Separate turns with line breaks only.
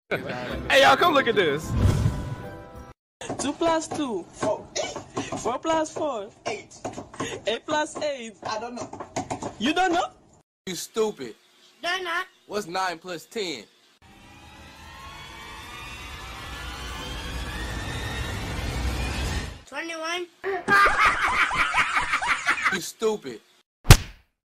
Hey, y'all, come look at this.
2 plus 2.
4.
4 plus 4.
8.
8 plus 8.
I don't know.
You don't know?
You stupid.
No, not.
What's 9 plus 10?
21.
You stupid.